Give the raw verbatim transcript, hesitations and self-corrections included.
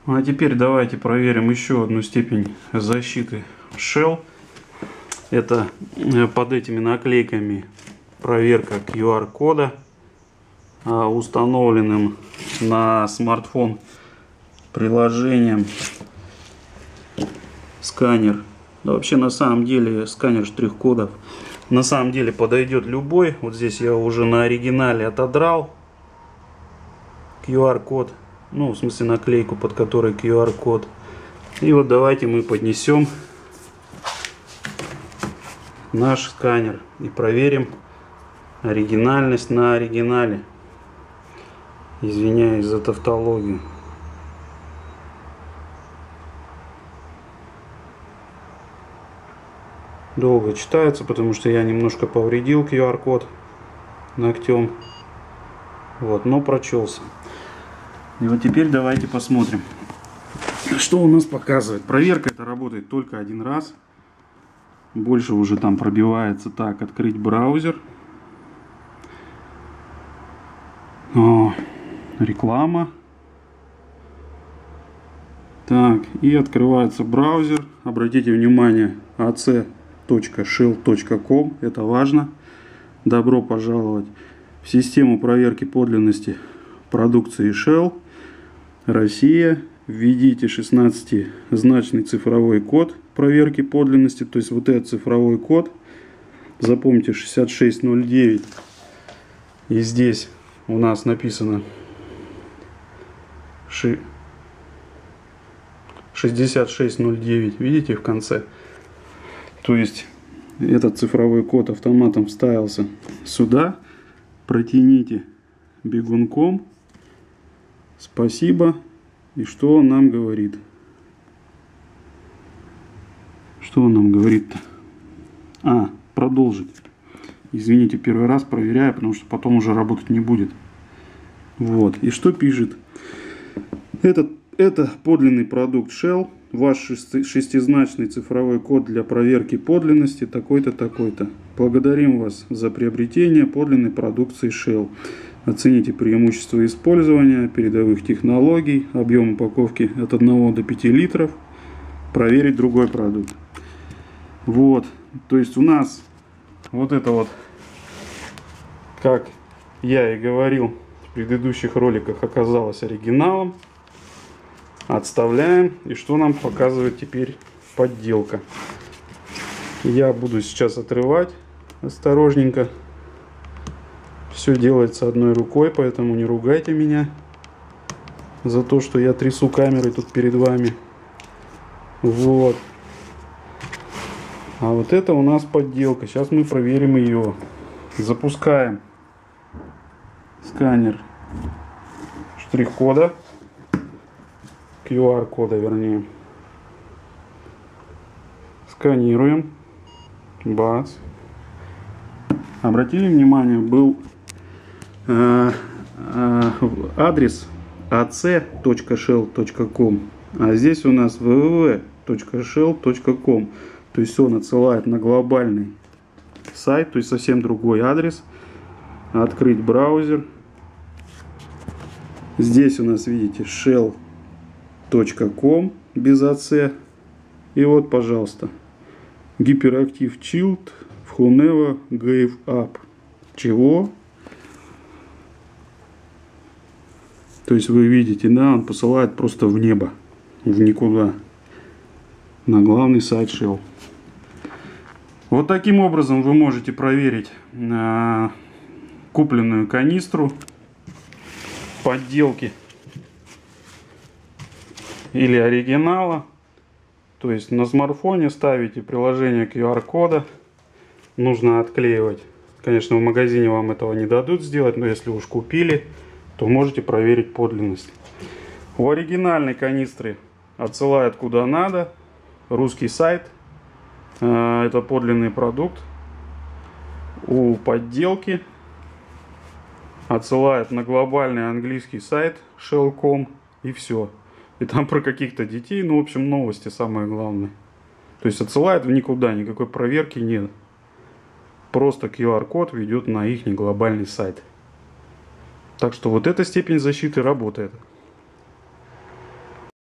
А теперь давайте проверим еще одну степень защиты Shell. Это под этими наклейками проверка ку ар кода, установленным на смартфон приложением сканер. Да, вообще на самом деле сканер штрих-кодов на самом деле подойдет любой. Вот здесь я уже на оригинале отодрал ку ар код, ну в смысле наклейку, под которой ку ар код. И вот давайте мы поднесем наш сканер и проверим оригинальность на оригинале. Извиняюсь за тавтологию. Долго читается, потому что я немножко повредил ку ар код ногтем. Вот, но прочелся. И вот теперь давайте посмотрим, что у нас показывает. Проверка это работает только один раз. Больше уже там пробивается. Так, открыть браузер. О, реклама. Так, и открывается браузер. Обратите внимание, эй си точка шелл точка ком. Это важно. Добро пожаловать в систему проверки подлинности продукции Shell. Россия. Введите шестнадцатизначный цифровой код проверки подлинности. То есть вот этот цифровой код. Запомните шестьдесят шесть ноль девять. И здесь у нас написано шестьдесят шесть ноль девять. Видите в конце? То есть этот цифровой код автоматом вставился сюда. Протяните бегунком. Спасибо. И что он нам говорит? Что он нам говорит-то? А, продолжить. Извините, первый раз проверяю, потому что потом уже работать не будет. Вот. И что пишет? Этот, это подлинный продукт Shell. Ваш шестизначный цифровой код для проверки подлинности такой-то, такой-то. Благодарим вас за приобретение подлинной продукции Shell. Оцените преимущества использования передовых технологий, объем упаковки от одного до пяти литров. Проверить другой продукт. Вот. То есть у нас вот это вот, как я и говорил в предыдущих роликах, оказалось оригиналом. Отставляем. И что нам показывает теперь подделка? Я буду сейчас отрывать осторожненько. Все делается одной рукой, поэтому не ругайте меня за то, что я трясу камерой тут перед вами. Вот. А вот это у нас подделка. Сейчас мы проверим ее. Запускаем сканер штрих-кода. ку ар кода, вернее. Сканируем. Бац. Обратили внимание, был э, э, адрес эй си точка шелл точка ком, а здесь у нас вэ вэ вэ точка шелл точка ком. То есть он отсылает на глобальный сайт, то есть совсем другой адрес. Открыть браузер. Здесь у нас, видите, шелл точка ком без эй си. И вот, пожалуйста, Hyperactive Child who never gave up. Чего? То есть вы видите, да, он посылает просто в небо, в никуда, на главный сайт Shell. Вот таким образом вы можете проверить э, купленную канистру подделки или оригинала. То есть на смартфоне ставите приложение ку ар кода. Нужно отклеивать. Конечно, в магазине вам этого не дадут сделать, но если уж купили, то можете проверить подлинность. У оригинальной канистры отсылают куда надо. Русский сайт. Это подлинный продукт. У подделки отсылает на глобальный английский сайт шелл точка ком и все. И там про каких-то детей, ну в общем новости самое главное. То есть отсылает в никуда, никакой проверки нет. Просто ку ар код ведет на их глобальный сайт. Так что вот эта степень защиты работает.